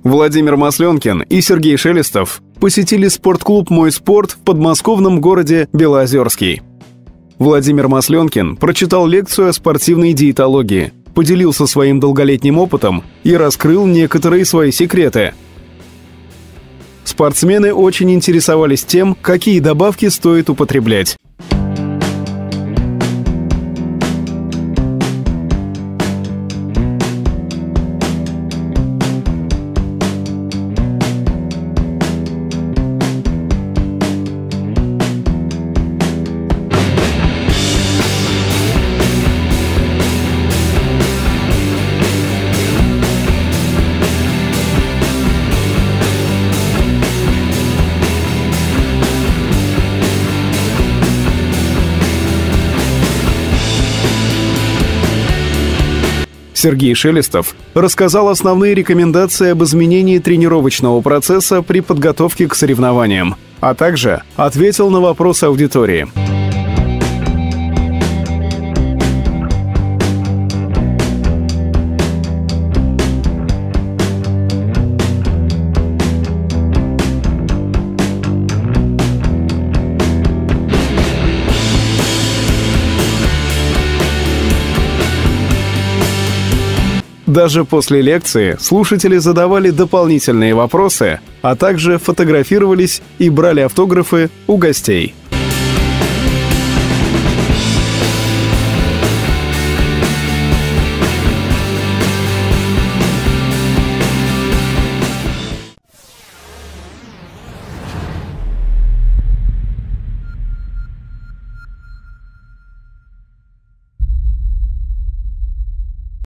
Владимир Масленкин и Сергей Шелестов посетили спортклуб «Мой спорт» в подмосковном городе Белоозерский. Владимир Масленкин прочитал лекцию о спортивной диетологии, поделился своим долголетним опытом и раскрыл некоторые свои секреты. Спортсмены очень интересовались тем, какие добавки стоит употреблять. Сергей Шелестов рассказал основные рекомендации об изменении тренировочного процесса при подготовке к соревнованиям, а также ответил на вопросы аудитории. Даже после лекции слушатели задавали дополнительные вопросы, а также фотографировались и брали автографы у гостей.